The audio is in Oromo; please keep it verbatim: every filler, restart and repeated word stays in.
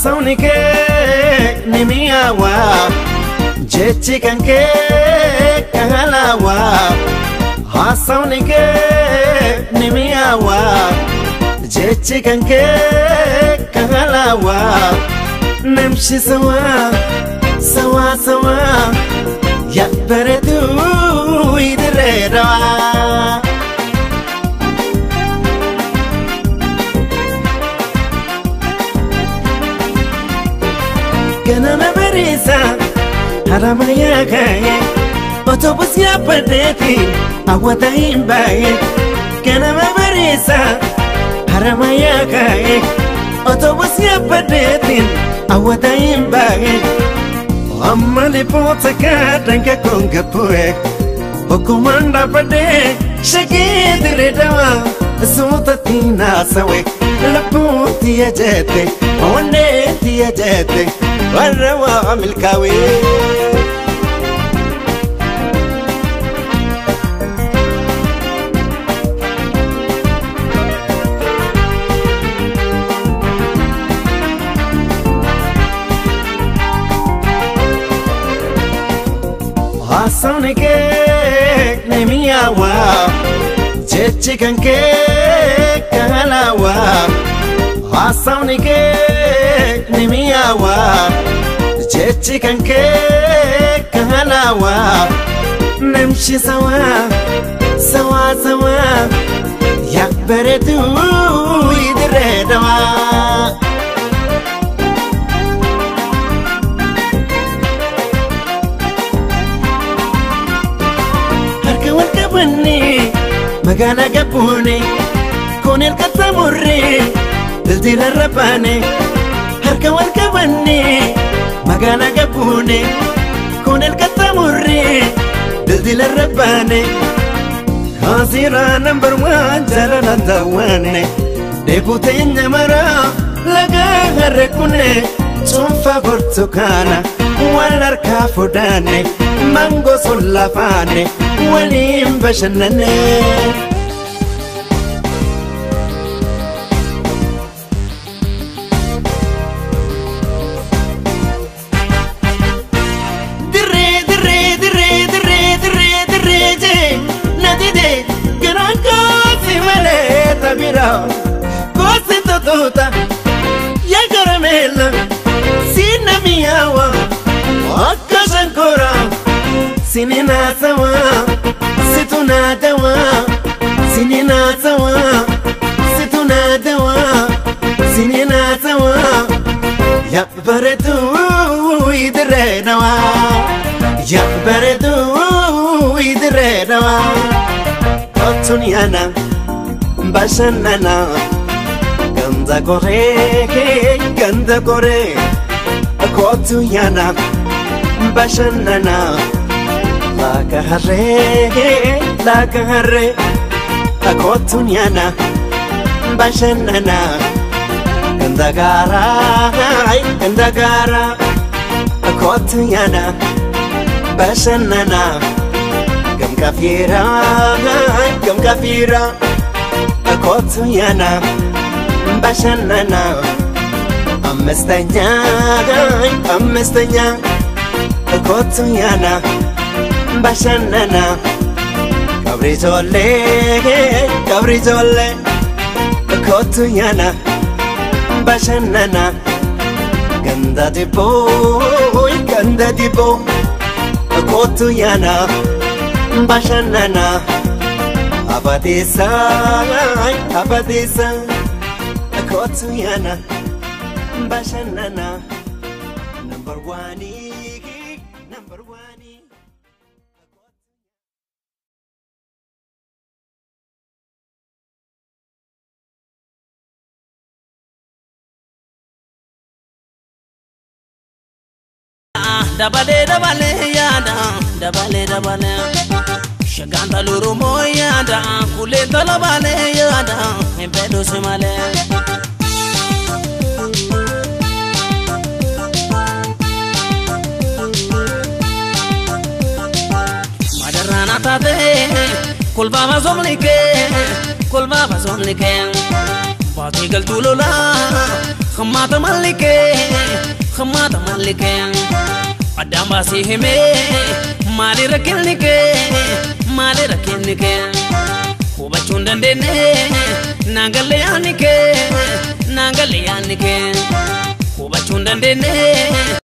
Hasaunike nimiyawa jechi kanke kahalawa Hasaunike nimiyawa jechi kanke kahalawa Namshi sawa sawa sawa ya beredu idredawa Kana mabarisa haramaya kaye Otobus ya padeti awata imbaye Kana mabarisa haramaya kaye Otobus ya padeti awata imbaye Amma lipota kadanka konga poe Okumanda pade shagidre dawa Suta tina sawe Laputi ya jete Oneti ya jete Warrawa milkawi Hasaunike nimiyawa jechi kanke kahalawa Hasaunike nimiyawa jechi kanke kahalawa Namshi sawa sawa sawa ya beredu idredawa Harka walka banni magana gabuni konel katamurri dildila rabani Harka walka banni magana gabuni konel katamurri dildila rabani Khazira number one jalana dawane Deputenya mara laga harekune Chumfa burtukana walar kafudane Mango sulafane walim bashanane Cosito tuta ya caramella sina miawa akasankora sinina sawa situna dawa sinina sawa situna dawa sinina sawa ya baretu idredawa ya baretu idredawa Otuniana Bashanana Ganda kore Ganda kore Akotu yana Bashanana Laka hare Laka hare Akotu yana Bashanana Ganda gara Ganda gara Akotu yana Bashanana Gam kafira Gam kafira Akotu yana Bashanana Amestanya Amestanya Akotu yana Bashanana Kabrijole Kabrijole Akotu yana Bashanana Ganda dipo Ganda dipo Akotu yana Bashanana Abadisa, Abadisa, Akotuyana, Bashanana, number one, number one. Dabale, dabale, yada, dabale, dabale. Shaganta luru moyada, kule talabale yada, empedo semale. Madarana tate, kul baba zomlike, kul baba zomlike. Baatee galtuu lolaa Hammaata mallikee Hammaata mallikee Addaan baasee himee Maali rakkinni kee Maali rakkinni kee Hubachuu hin dandeenye Naangalee yaadni kee Naangalee yaadni kee Hubachuu hin dandeenye